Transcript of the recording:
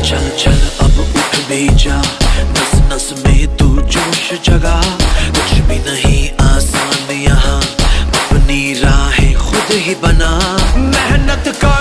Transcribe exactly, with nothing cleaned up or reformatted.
चल चल अब उठ भी जा, नस नस में तू जोश जगा। कुछ भी नहीं आसान यहाँ, अपनी राहें खुद ही बना। मेहनत का